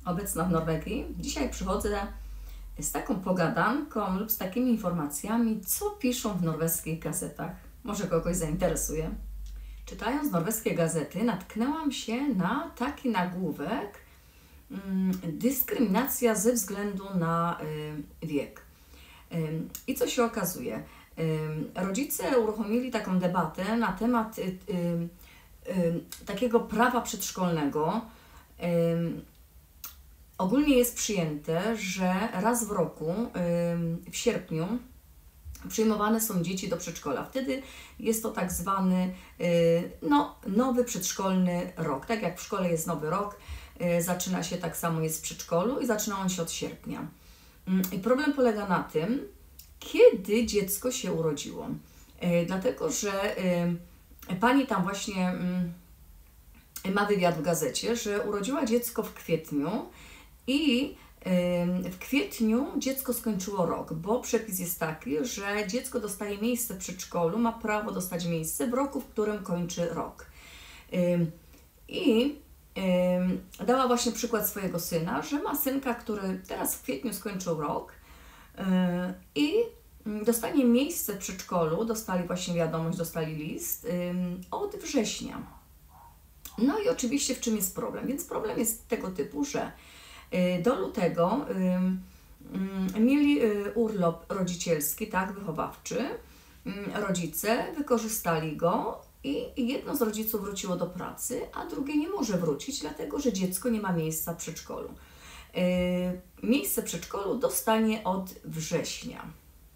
obecna w Norwegii. Dzisiaj przychodzę z taką pogadanką lub z takimi informacjami, co piszą w norweskich gazetach. Może kogoś zainteresuje. Czytając norweskie gazety, natknęłam się na taki nagłówek: dyskryminacja ze względu na wiek. I co się okazuje? Rodzice uruchomili taką debatę na temat takiego prawa przedszkolnego. Ogólnie jest przyjęte, że raz w roku, w sierpniu, przyjmowane są dzieci do przedszkola. Wtedy jest to tak zwany nowy przedszkolny rok. Tak jak w szkole jest nowy rok, zaczyna się tak samo jest w przedszkolu i zaczyna on się od sierpnia. I problem polega na tym, kiedy dziecko się urodziło. Dlatego, że pani tam właśnie ma wywiad w gazecie, że urodziła dziecko w kwietniu i w kwietniu dziecko skończyło rok, bo przepis jest taki, że dziecko dostaje miejsce w przedszkolu, ma prawo dostać miejsce w roku, w którym kończy rok. I dała właśnie przykład swojego syna, że ma synka, który teraz w kwietniu skończył rok i dostanie miejsce w przedszkolu, dostali właśnie wiadomość, dostali list od września. No i oczywiście w czym jest problem? Więc problem jest tego typu, że do lutego mieli urlop rodzicielski, tak, wychowawczy. Rodzice wykorzystali go i jedno z rodziców wróciło do pracy, a drugie nie może wrócić, dlatego że dziecko nie ma miejsca w przedszkolu. Miejsce w przedszkolu dostanie od września.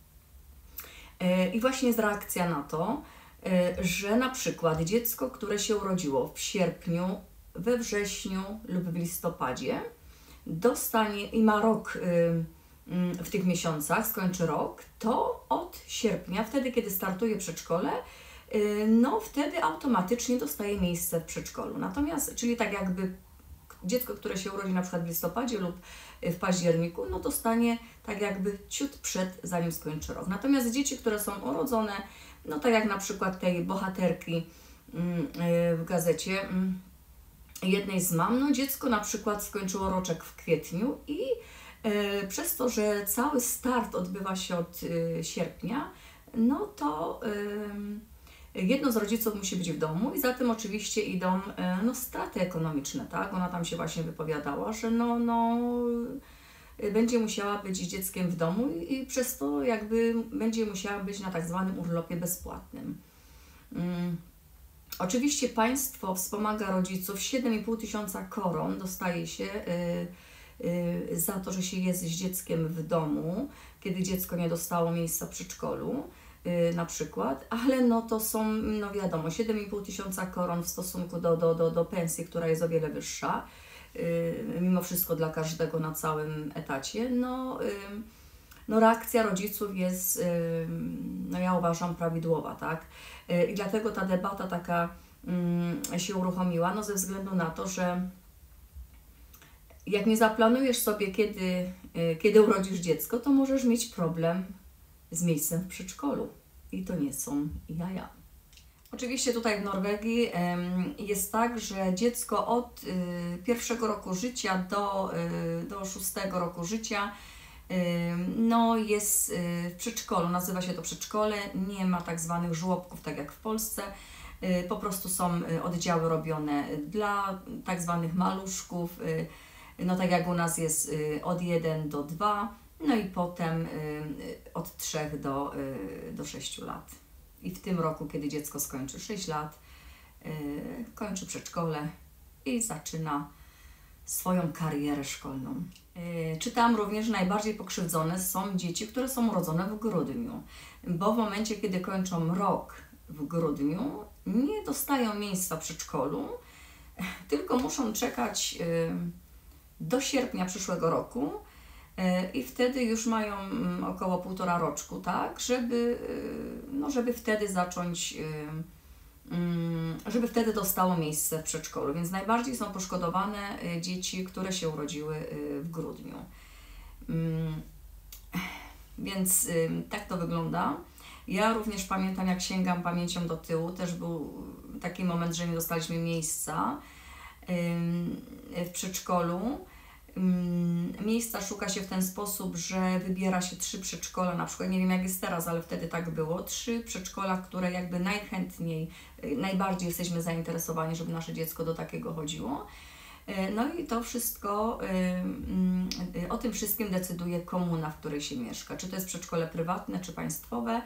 I właśnie jest reakcja na to, że na przykład dziecko, które się urodziło w sierpniu, we wrześniu lub w listopadzie, dostanie i ma rok w tych miesiącach, skończy rok, to od sierpnia, wtedy kiedy startuje przedszkole, wtedy automatycznie dostaje miejsce w przedszkolu. Natomiast, czyli tak jakby dziecko, które się urodzi na przykład w listopadzie lub w październiku, dostanie tak jakby ciut przed, zanim skończy rok. Natomiast dzieci, które są urodzone, tak jak na przykład tej bohaterki w gazecie, jednej z mam, dziecko na przykład skończyło roczek w kwietniu i przez to, że cały start odbywa się od sierpnia, to jedno z rodziców musi być w domu i za tym oczywiście idą straty ekonomiczne, tak? Ona tam się właśnie wypowiadała, że będzie musiała być z dzieckiem w domu i przez to jakby będzie musiała być na tak zwanym urlopie bezpłatnym. Oczywiście państwo wspomaga rodziców, 7,5 tysiąca koron dostaje się za to, że się jest z dzieckiem w domu, kiedy dziecko nie dostało miejsca w przedszkolu na przykład, ale to są, wiadomo, 7,5 tysiąca koron w stosunku do pensji, która jest o wiele wyższa, mimo wszystko dla każdego na całym etacie, reakcja rodziców jest, ja uważam, prawidłowa, tak? I dlatego ta debata taka się uruchomiła, ze względu na to, że jak nie zaplanujesz sobie, kiedy urodzisz dziecko, to możesz mieć problem z miejscem w przedszkolu. I to nie są jaja. Oczywiście tutaj w Norwegii jest tak, że dziecko od pierwszego roku życia do 6 roku życia jest w przedszkolu, nazywa się to przedszkole, nie ma tak zwanych żłobków, tak jak w Polsce, po prostu są oddziały robione dla tak zwanych maluszków, tak jak u nas jest od 1 do 2, i potem od 3 do 6 lat. I w tym roku, kiedy dziecko skończy 6 lat, kończy przedszkole i zaczyna swoją karierę szkolną. Czytałam również, że najbardziej pokrzywdzone są dzieci, które są urodzone w grudniu, bo w momencie, kiedy kończą rok w grudniu, nie dostają miejsca w przedszkolu, tylko muszą czekać do sierpnia przyszłego roku i wtedy już mają około 1,5 roczku, tak, żeby wtedy zacząć, żeby wtedy dostało miejsce w przedszkolu. Więc najbardziej są poszkodowane dzieci, które się urodziły w grudniu. Więc tak to wygląda. Ja również pamiętam, jak sięgam pamięcią do tyłu, też był taki moment, że nie dostaliśmy miejsca w przedszkolu. miejsca szuka się w ten sposób, że wybiera się 3 przedszkola, na przykład, nie wiem jak jest teraz, ale wtedy tak było, 3 przedszkola, które jakby najchętniej, najbardziej jesteśmy zainteresowani, żeby nasze dziecko do takiego chodziło. No i to wszystko, o tym wszystkim decyduje komuna, w której się mieszka. Czy to jest przedszkole prywatne, czy państwowe.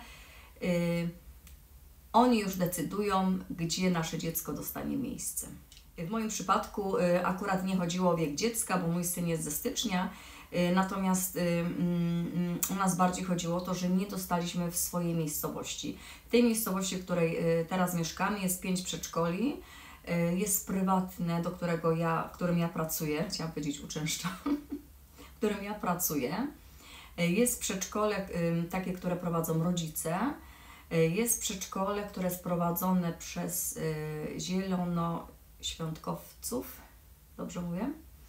Oni już decydują, gdzie nasze dziecko dostanie miejsce. W moim przypadku akurat nie chodziło o wiek dziecka, bo mój syn jest ze stycznia, natomiast u nas bardziej chodziło o to, że nie dostaliśmy w swojej miejscowości. W tej miejscowości, w której teraz mieszkamy, jest 5 przedszkoli. Jest prywatne, w którym ja pracuję, chciałam powiedzieć uczęszczam, w którym ja pracuję. Jest przedszkole takie, które prowadzą rodzice. Jest przedszkole, które jest prowadzone przez zielonoświątkowców, dobrze mówię?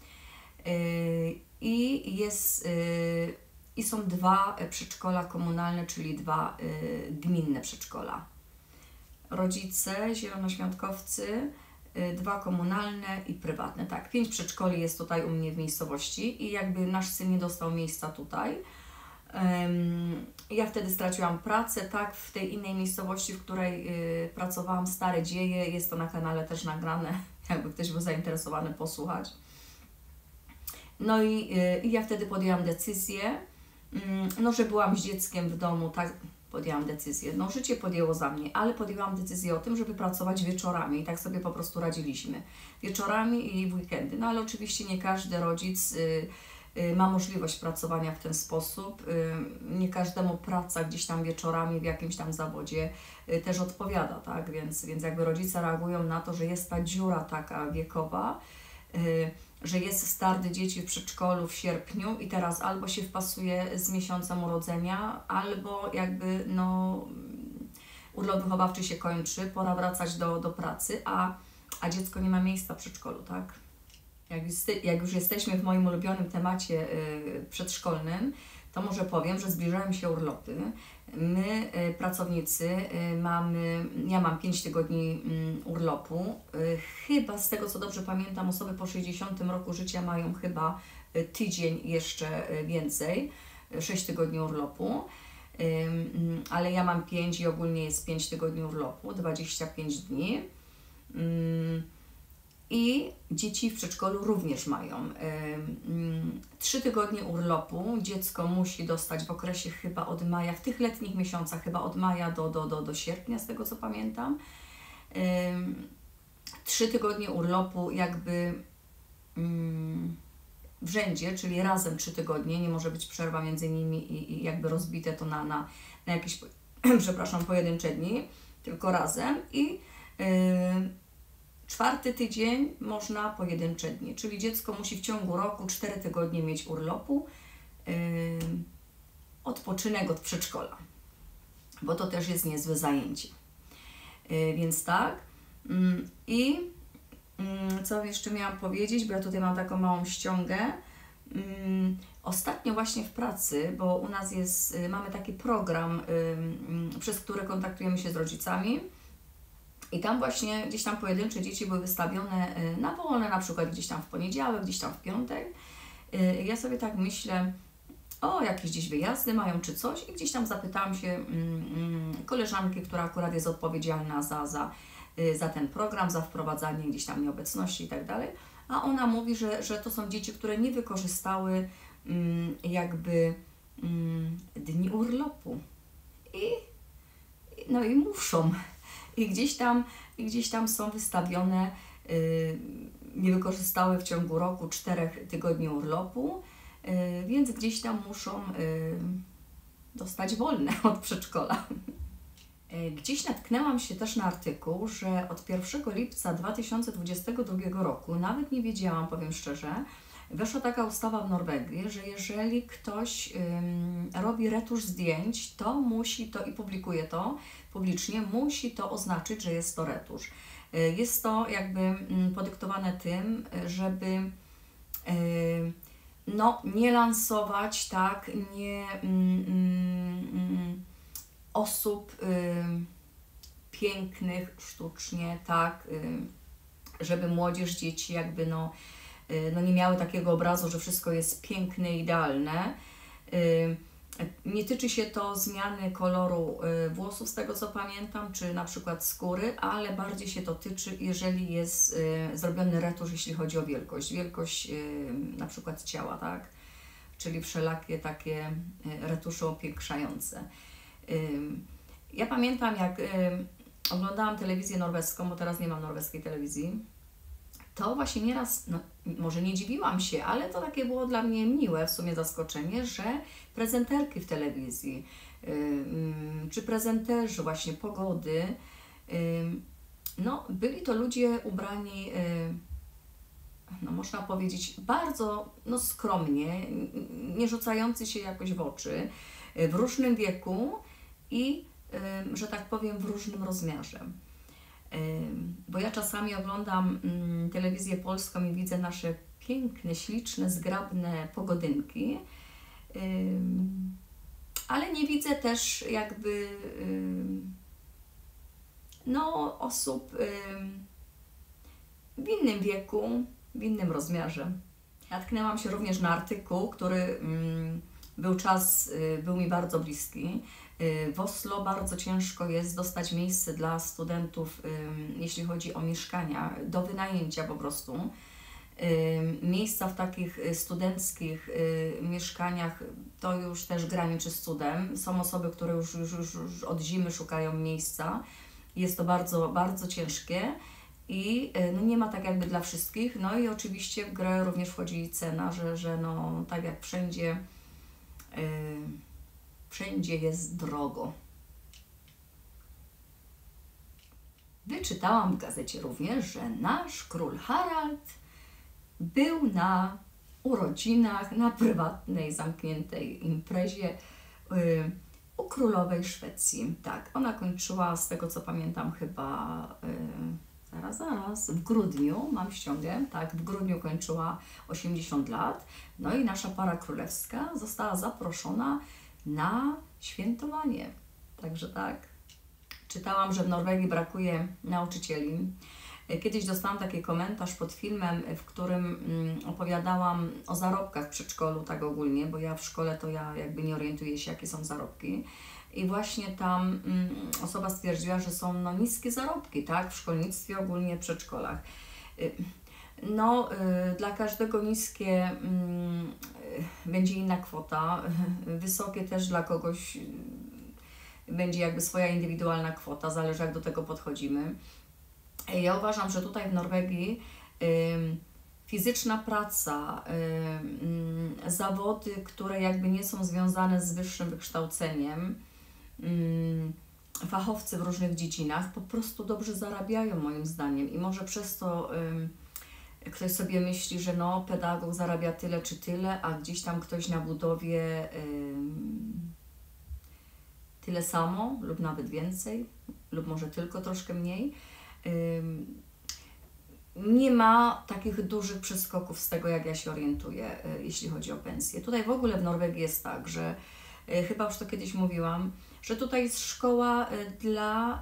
I są 2 przedszkola komunalne, czyli 2 gminne przedszkola. Rodzice, zielonoświątkowcy, 2 komunalne i prywatne. Tak, 5 przedszkoli jest tutaj u mnie w miejscowości i jakby nasz syn nie dostał miejsca tutaj. Ja wtedy straciłam pracę, tak, w tej innej miejscowości, w której pracowałam, Stare Dzieje, jest to na kanale też nagrane, jakby ktoś był zainteresowany posłuchać. No i ja wtedy podjęłam decyzję, no, że byłam z dzieckiem w domu, tak, podjęłam decyzję, no życie podjęło za mnie, ale podjęłam decyzję o tym, żeby pracować wieczorami i tak sobie po prostu radziliśmy. Wieczorami i w weekendy, no ale oczywiście nie każdy rodzic ma możliwość pracowania w ten sposób. Nie każdemu praca gdzieś tam wieczorami w jakimś tam zawodzie też odpowiada, tak? Więc jakby rodzice reagują na to, że jest ta dziura taka wiekowa, że jest start dzieci w przedszkolu w sierpniu i teraz albo się wpasuje z miesiącem urodzenia, albo jakby no urlop wychowawczy się kończy, pora wracać do pracy, a dziecko nie ma miejsca w przedszkolu, tak? Jak już jesteśmy w moim ulubionym temacie przedszkolnym, to może powiem, że zbliżają się urlopy. My, pracownicy, ja mam 5 tygodni urlopu. Chyba z tego, co dobrze pamiętam, osoby po 60 roku życia mają chyba tydzień jeszcze więcej, 6 tygodni urlopu. Ale ja mam 5 i ogólnie jest 5 tygodni urlopu, 25 dni. I dzieci w przedszkolu również mają 3 tygodnie urlopu. Dziecko musi dostać w okresie chyba od maja, w tych letnich miesiącach chyba od maja do sierpnia, z tego co pamiętam. 3 tygodnie urlopu jakby w rzędzie, czyli razem 3 tygodnie, nie może być przerwa między nimi i jakby rozbite to na jakieś, przepraszam, pojedyncze dni, tylko razem i 4. tydzień można pojedyncze dni, czyli dziecko musi w ciągu roku 4 tygodnie mieć urlopu, odpoczynek od przedszkola, bo to też jest niezłe zajęcie. Więc tak. I co jeszcze miałam powiedzieć, bo ja tutaj mam taką małą ściągę. Ostatnio właśnie w pracy, bo u nas mamy taki program, przez który kontaktujemy się z rodzicami. I tam właśnie gdzieś tam pojedyncze dzieci były wystawione na wolne, na przykład gdzieś tam w poniedziałek, gdzieś tam w piątek. Ja sobie tak myślę, o, jakieś gdzieś wyjazdy mają czy coś i gdzieś tam zapytałam się koleżanki, która akurat jest odpowiedzialna za ten program, za wprowadzanie gdzieś tam nieobecności i tak dalej, a ona mówi, że to są dzieci, które nie wykorzystały jakby dni urlopu no i muszą. I gdzieś tam są wystawione, nie wykorzystały w ciągu roku 4 tygodni urlopu, więc gdzieś tam muszą dostać wolne od przedszkola. Gdzieś natknęłam się też na artykuł, że od 1 lipca 2022 roku, nawet nie wiedziałam, powiem szczerze, weszła taka ustawa w Norwegii, że jeżeli ktoś robi retusz zdjęć, to musi to i publikuje to publicznie, musi to oznaczyć, że jest to retusz. Jest to jakby podyktowane tym, żeby no, nie lansować, tak, osób pięknych sztucznie, tak, żeby młodzież, dzieci jakby no no nie miały takiego obrazu, że wszystko jest piękne, idealne. Nie tyczy się to zmiany koloru włosów, z tego co pamiętam, czy na przykład skóry, ale bardziej się to tyczy, jeżeli jest zrobiony retusz, jeśli chodzi o wielkość na przykład ciała, tak? Czyli wszelakie takie retusze upiększające. Ja pamiętam, jak oglądałam telewizję norweską, bo teraz nie mam norweskiej telewizji, to właśnie nieraz, no, może nie dziwiłam się, ale to takie było dla mnie miłe w sumie zaskoczenie, że prezenterki w telewizji, czy prezenterzy właśnie pogody, no byli to ludzie ubrani, no można powiedzieć, bardzo no, skromnie, nie rzucający się jakoś w oczy, w różnym wieku i, że tak powiem, w różnym rozmiarze. Bo ja czasami oglądam telewizję polską i widzę nasze piękne, śliczne, zgrabne pogodynki, ale nie widzę też jakby no, osób w innym wieku, w innym rozmiarze. Natknęłam się również na artykuł, który był mi bardzo bliski. W Oslo bardzo ciężko jest dostać miejsce dla studentów, jeśli chodzi o mieszkania, do wynajęcia po prostu. Miejsca w takich studenckich mieszkaniach to już też graniczy z cudem. Są osoby, które już od zimy szukają miejsca. Jest to bardzo, bardzo ciężkie i no, nie ma tak jakby dla wszystkich. No i oczywiście w grę również wchodzi cena, że no, tak jak wszędzie, wszędzie jest drogo. Wyczytałam w gazecie również, że nasz król Harald był na urodzinach, na prywatnej, zamkniętej imprezie u królowej Szwecji. Tak, ona kończyła, z tego co pamiętam, chyba zaraz, w grudniu, mam ściągę, tak, w grudniu kończyła 80 lat. No i nasza para królewska została zaproszona na świętowanie. Także tak. Czytałam, że w Norwegii brakuje nauczycieli. Kiedyś dostałam taki komentarz pod filmem, w którym opowiadałam o zarobkach w przedszkolu, tak ogólnie, bo ja w szkole to ja jakby nie orientuję się, jakie są zarobki. I właśnie tam osoba stwierdziła, że są no, niskie zarobki, tak, w szkolnictwie, ogólnie w przedszkolach. No, dla każdego niskie będzie inna kwota, wysokie też dla kogoś będzie jakby swoja indywidualna kwota, zależy jak do tego podchodzimy. Ja uważam, że tutaj w Norwegii fizyczna praca, zawody, które jakby nie są związane z wyższym wykształceniem, fachowcy w różnych dziedzinach po prostu dobrze zarabiają moim zdaniem i może przez to ktoś sobie myśli, że no pedagog zarabia tyle czy tyle, a gdzieś tam ktoś na budowie tyle samo lub nawet więcej, lub może tylko troszkę mniej. Nie ma takich dużych przeskoków z tego, jak ja się orientuję, jeśli chodzi o pensję. Tutaj w ogóle w Norwegii jest tak, że chyba już to kiedyś mówiłam, że tutaj jest szkoła dla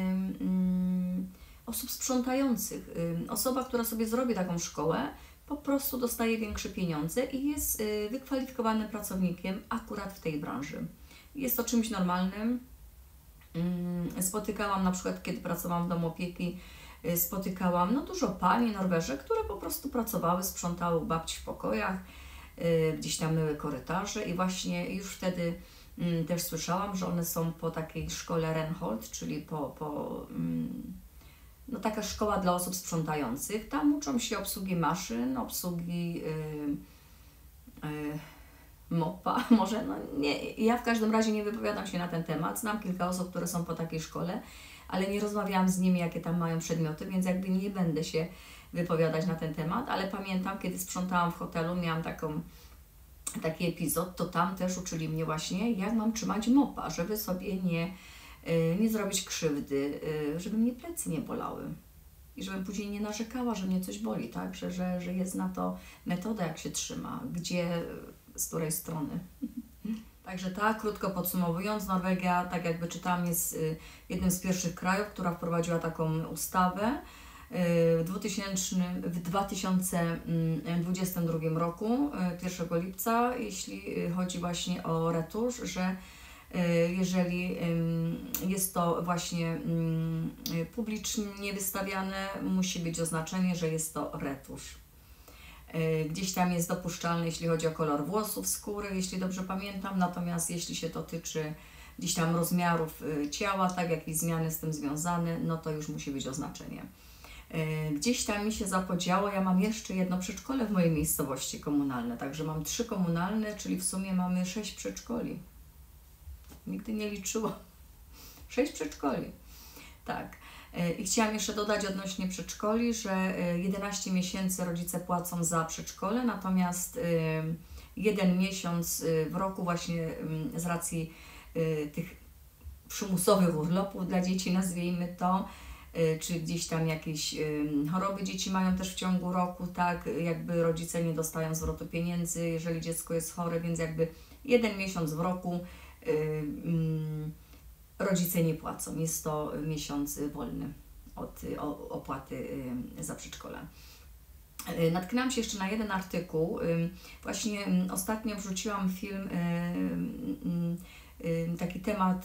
osób sprzątających. Osoba, która sobie zrobi taką szkołę, po prostu dostaje większe pieniądze i jest wykwalifikowanym pracownikiem akurat w tej branży. Jest to czymś normalnym. Spotykałam na przykład, kiedy pracowałam w domu opieki, spotykałam no, dużo pań Norweżek, które po prostu pracowały, sprzątały u babci w pokojach, gdzieś tam myły korytarze i właśnie już wtedy też słyszałam, że one są po takiej szkole Renhold, czyli no, taka szkoła dla osób sprzątających. Tam uczą się obsługi maszyn, obsługi mopa, może, no nie, ja w każdym razie nie wypowiadam się na ten temat. Znam kilka osób, które są po takiej szkole, ale nie rozmawiałam z nimi, jakie tam mają przedmioty, więc jakby nie będę się wypowiadać na ten temat, ale pamiętam, kiedy sprzątałam w hotelu, miałam taki epizod, to tam też uczyli mnie właśnie, jak mam trzymać mopa, żeby sobie nie zrobić krzywdy, żeby mnie plecy nie bolały i żebym później nie narzekała, że mnie coś boli, tak, że jest na to metoda, jak się trzyma, gdzie, z której strony. Także tak, krótko podsumowując, Norwegia, tak jak wyczytałam, jest jednym z pierwszych krajów, która wprowadziła taką ustawę, w 2022 roku, 1 lipca, jeśli chodzi właśnie o retusz, że jeżeli jest to właśnie publicznie wystawiane, musi być oznaczenie, że jest to retusz. Gdzieś tam jest dopuszczalny, jeśli chodzi o kolor włosów, skóry, jeśli dobrze pamiętam, natomiast jeśli się to tyczy gdzieś tam rozmiarów ciała, tak, jakieś zmiany z tym związane, no to już musi być oznaczenie. Gdzieś tam mi się zapodziało, ja mam jeszcze jedno przedszkole w mojej miejscowości komunalne, także mam 3 komunalne, czyli w sumie mamy 6 przedszkoli. Nigdy nie liczyłam. 6 przedszkoli. Tak. I chciałam jeszcze dodać odnośnie przedszkoli, że 11 miesięcy rodzice płacą za przedszkole, natomiast 1 miesiąc w roku właśnie z racji tych przymusowych urlopów dla dzieci, nazwijmy to, czy gdzieś tam jakieś choroby dzieci mają też w ciągu roku, tak, jakby rodzice nie dostają zwrotu pieniędzy, jeżeli dziecko jest chore, więc jakby 1 miesiąc w roku rodzice nie płacą. Jest to miesiąc wolny od opłaty za przedszkole. Natknęłam się jeszcze na jeden artykuł. Właśnie ostatnio wrzuciłam film, taki temat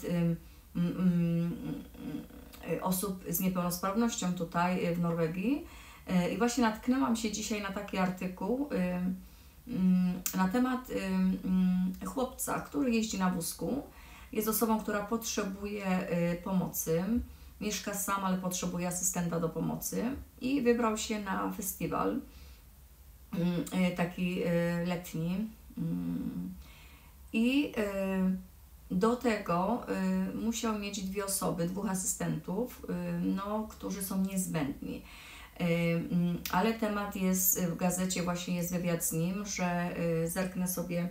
osób z niepełnosprawnością tutaj w Norwegii. I właśnie natknęłam się dzisiaj na taki artykuł na temat chłopca, który jeździ na wózku. Jest osobą, która potrzebuje pomocy. Mieszka sam, ale potrzebuje asystenta do pomocy. I wybrał się na festiwal taki letni. I do tego musiał mieć 2 osoby, 2 asystentów, no, którzy są niezbędni. Ale temat jest w gazecie, właśnie jest wywiad z nim, że zerknę sobie.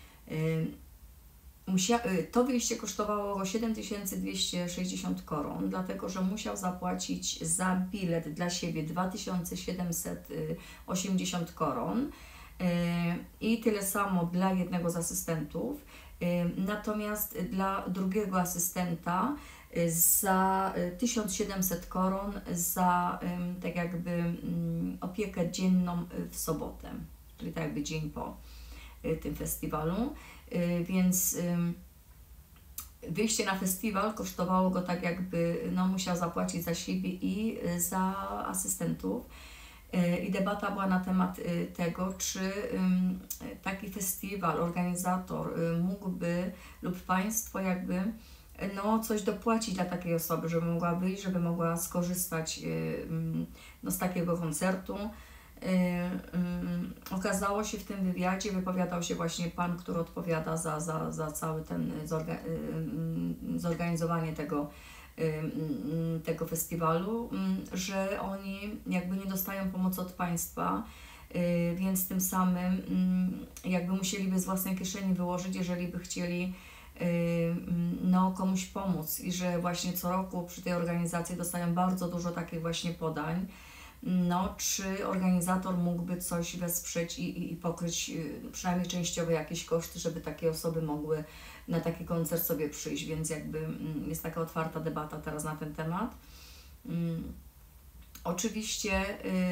To wyjście kosztowało go 7260 koron, dlatego że musiał zapłacić za bilet dla siebie 2780 koron i tyle samo dla jednego z asystentów. Natomiast dla drugiego asystenta za 1700 koron za tak jakby opiekę dzienną w sobotę, czyli tak jakby dzień po tym festiwalu. Więc wyjście na festiwal kosztowało go tak jakby, no, musiał zapłacić za siebie i za asystentów. I debata była na temat tego, czy taki festiwal, organizator mógłby lub państwo jakby no, coś dopłacić dla takiej osoby, żeby mogła wyjść, żeby mogła skorzystać no, z takiego koncertu. Okazało się w tym wywiadzie, wypowiadał się właśnie pan, który odpowiada za cały ten zorganizowanie tego festiwalu, że oni jakby nie dostają pomocy od państwa, więc tym samym jakby musieliby z własnej kieszeni wyłożyć, jeżeli by chcieli no, komuś pomóc, i że właśnie co roku przy tej organizacji dostają bardzo dużo takich właśnie podań. No, czy organizator mógłby coś wesprzeć i pokryć przynajmniej częściowo jakieś koszty, żeby takie osoby mogły na taki koncert sobie przyjść, więc jakby jest taka otwarta debata teraz na ten temat. Oczywiście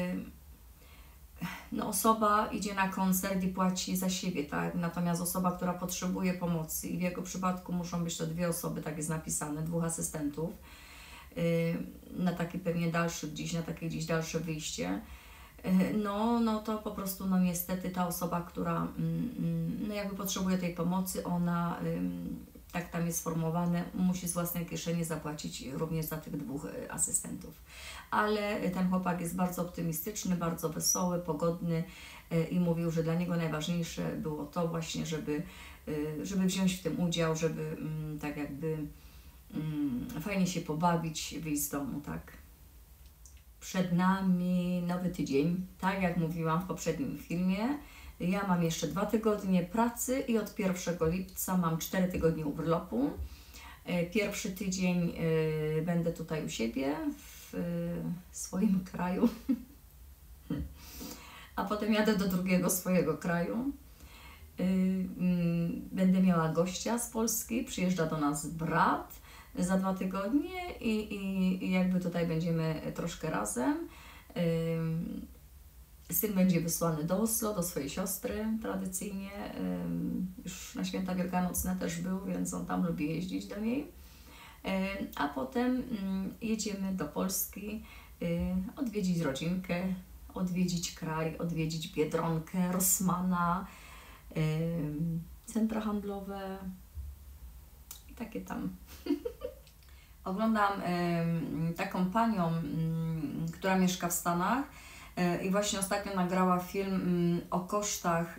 no, osoba idzie na koncert i płaci za siebie, tak? Natomiast osoba, która potrzebuje pomocy, i w jego przypadku muszą być to 2 osoby, tak jest napisane, 2 asystentów, na takie pewnie dalszy gdzieś, na takie gdzieś dalsze wyjście, no to po prostu no niestety ta osoba, która no jakby potrzebuje tej pomocy, ona tak tam jest sformułowane, musi z własnej kieszeni zapłacić również za tych 2 asystentów. Ale ten chłopak jest bardzo optymistyczny, bardzo wesoły, pogodny i mówił, że dla niego najważniejsze było to właśnie, żeby wziąć w tym udział, żeby tak jakby fajnie się pobawić, wyjść z domu, tak. Przed nami nowy tydzień, tak jak mówiłam w poprzednim filmie. Ja mam jeszcze 2 tygodnie pracy i od 1 lipca mam 4 tygodnie urlopu. Pierwszy tydzień będę tutaj u siebie, w swoim kraju, a potem jadę do drugiego swojego kraju. Będę miała gościa z Polski, przyjeżdża do nas brat za 2 tygodnie i jakby tutaj będziemy troszkę razem. Syn będzie wysłany do Oslo, do swojej siostry tradycyjnie. Już na święta wielkanocne też był, więc on tam lubi jeździć do niej. A potem jedziemy do Polski, odwiedzić rodzinkę, odwiedzić kraj, odwiedzić Biedronkę, Rossmana, centra handlowe i takie tam. Oglądam taką panią, która mieszka w Stanach i właśnie ostatnio nagrała film o kosztach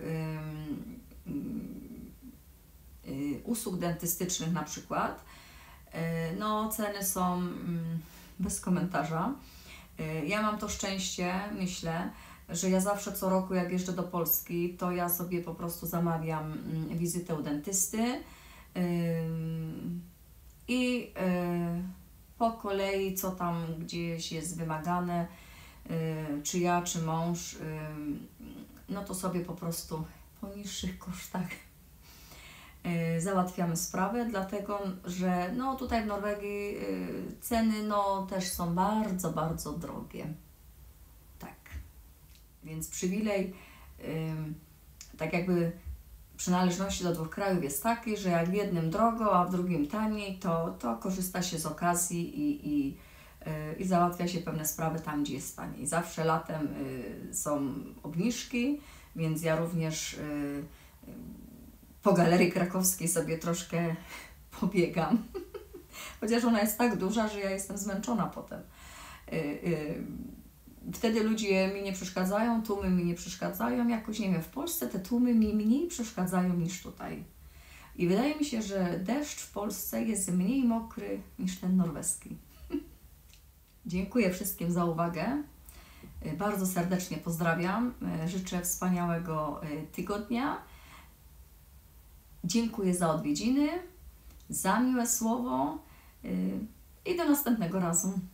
usług dentystycznych na przykład. No, ceny są bez komentarza. Ja mam to szczęście, myślę, że ja zawsze co roku, jak jeżdżę do Polski, to ja sobie po prostu zamawiam wizytę u dentysty i po kolei, co tam gdzieś jest wymagane, czy ja, czy mąż, no to sobie po prostu po niższych kosztach załatwiamy sprawę, dlatego że no, tutaj w Norwegii ceny no, też są bardzo, bardzo drogie. Tak. Więc przywilej tak jakby przynależności do dwóch krajów jest taki, że jak w jednym drogo, a w drugim taniej, to korzysta się z okazji i załatwia się pewne sprawy tam, gdzie jest taniej. Zawsze latem są obniżki, więc ja również po Galerii Krakowskiej sobie troszkę pobiegam. Chociaż ona jest tak duża, że ja jestem zmęczona potem. Wtedy ludzie mi nie przeszkadzają, tłumy mi nie przeszkadzają. Jakoś, nie wiem, w Polsce te tłumy mi mniej przeszkadzają niż tutaj. I wydaje mi się, że deszcz w Polsce jest mniej mokry niż ten norweski. Dziękuję wszystkim za uwagę. Bardzo serdecznie pozdrawiam. Życzę wspaniałego tygodnia. Dziękuję za odwiedziny, za miłe słowo i do następnego razu.